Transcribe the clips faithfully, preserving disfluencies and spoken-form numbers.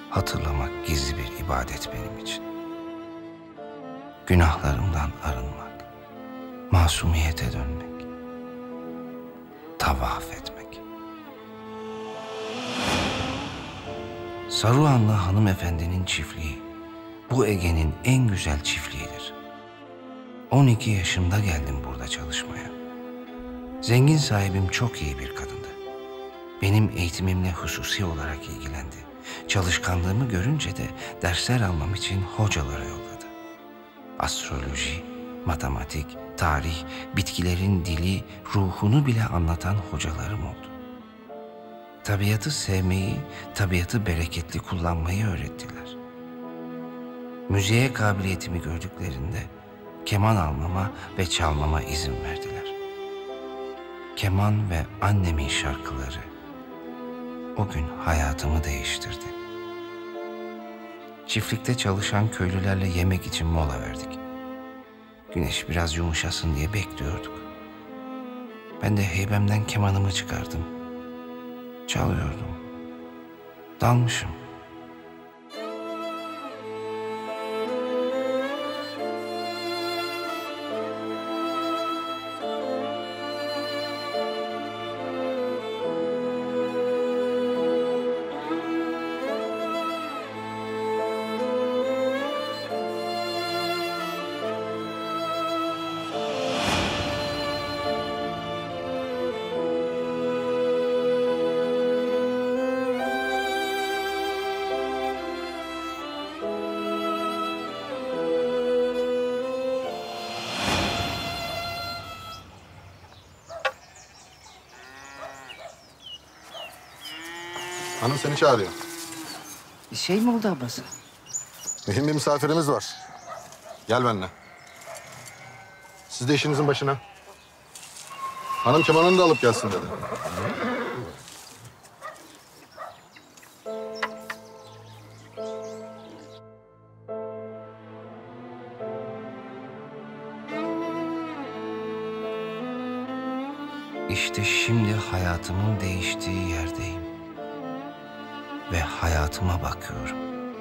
hatırlamak gizli bir ibadet benim için. Günahlarımdan arınmak, masumiyete dönmek, tavaf etmek. Saruhanlı hanımefendinin çiftliği, bu Ege'nin en güzel çiftliğidir. on iki yaşımda geldim burada çalışmaya. Zengin sahibim çok iyi bir kadındı. Benim eğitimimle hususi olarak ilgilendi. Çalışkanlığımı görünce de dersler almam için hocalara yolladı. Astroloji, matematik, tarih, bitkilerin dili, ruhunu bile anlatan hocalarım oldu. Tabiatı sevmeyi, tabiatı bereketli kullanmayı öğrettiler. Müziğe kabiliyetimi gördüklerinde keman almama ve çalmama izin verdiler. Keman ve annemin şarkıları o gün hayatımı değiştirdi. Çiftlikte çalışan köylülerle yemek için mola verdik. Güneş biraz yumuşasın diye bekliyorduk. Ben de heybemden kemanımı çıkardım. Çalıyordum. Dalmışım. Hanım seni çağırıyor. Bir şey mi oldu ablası? Mühim bir misafirimiz var. Gel benimle. Siz de işinizin başına. Hanım kemanını da alıp gelsin dedi. İşte şimdi hayatımın değiştiği yerdeyim. Ve hayatıma bakıyorum.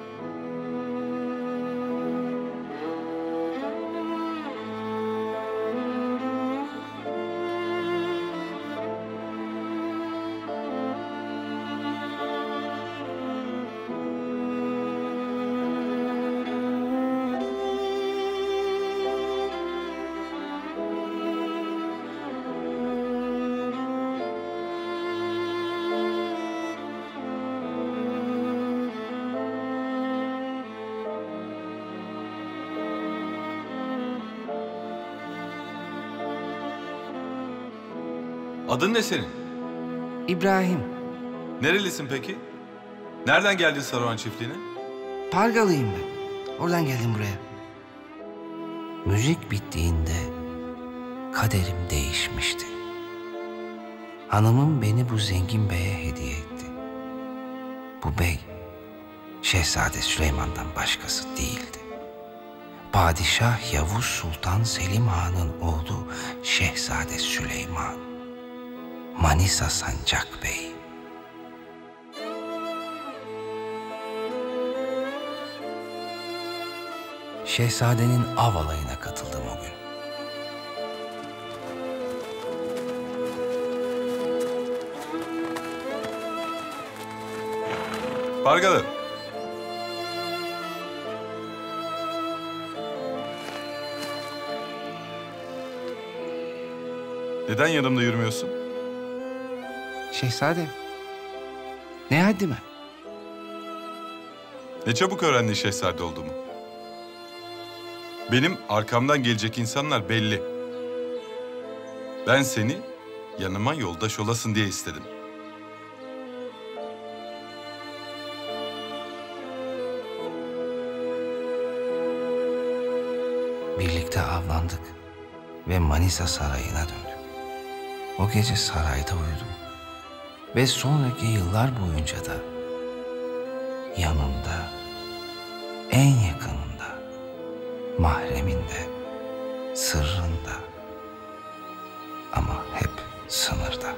Adın ne senin? İbrahim. Nerelisin peki? Nereden geldin Saruhan çiftliğine? Pargalıyım ben. Oradan geldim buraya. Müzik bittiğinde kaderim değişmişti. Hanımım beni bu zengin beye hediye etti. Bu bey, Şehzade Süleyman'dan başkası değildi. Padişah Yavuz Sultan Selim Han'ın oğlu Şehzade Süleyman. Manisa Sancak Bey. Şehzadenin av alayına katıldım o gün. Pargalı. Neden yanımda yürümüyorsun? Şehzadem, ne haddime? Ne çabuk öğrendin şehzade olduğumu. Benim arkamdan gelecek insanlar belli. Ben seni yanıma yoldaş olasın diye istedim. Birlikte avlandık ve Manisa Sarayı'na döndük. O gece sarayda uyudum. Ve sonraki yıllar boyunca da yanımda, en yakınında, mahreminde, sırrında ama hep sınırda.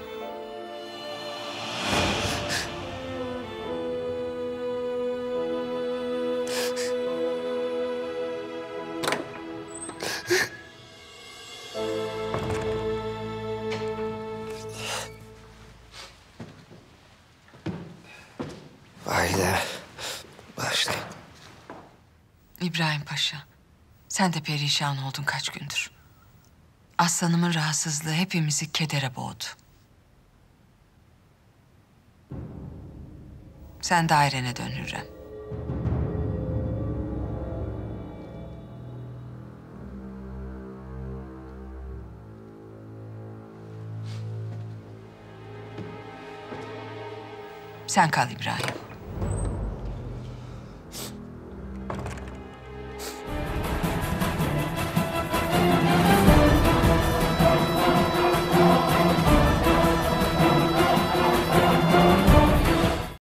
İbrahim Paşa, sen de perişan oldun kaç gündür. Aslanımın rahatsızlığı hepimizi kedere boğdu. Sen dairene dön Hürrem. Sen kal İbrahim.